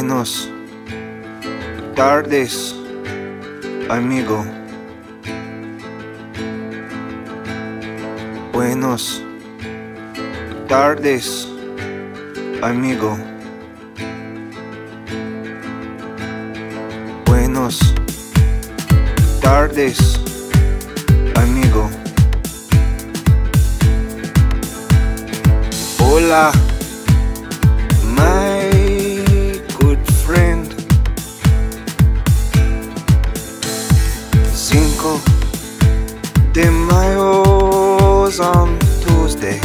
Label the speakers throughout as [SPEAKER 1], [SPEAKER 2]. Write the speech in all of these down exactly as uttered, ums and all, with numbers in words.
[SPEAKER 1] Buenos tardes, amigo. Buenos tardes, amigo. Buenos tardes, amigo. Hola, my good friend. Cinco de Mayo's on Tuesday,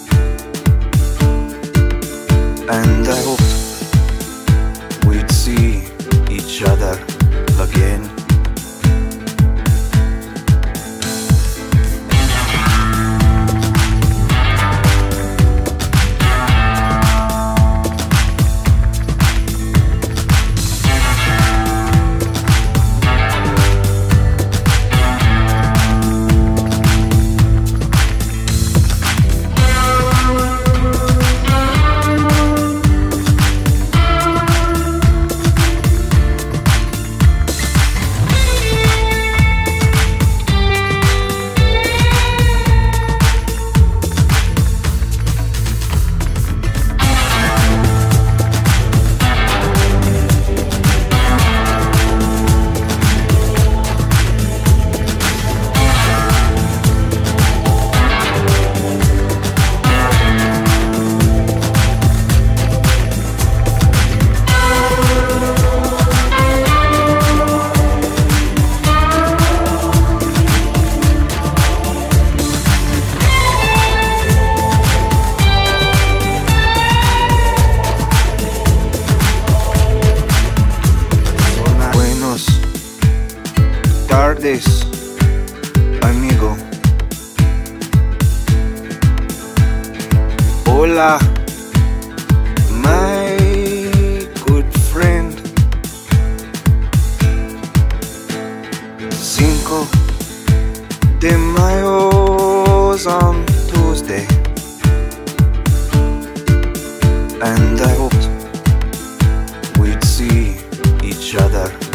[SPEAKER 1] and I hoped we'd see each other again. Tardes, amigo. Hola, my good friend. Cinco de Mayo's on Tuesday, and I hoped we'd see each other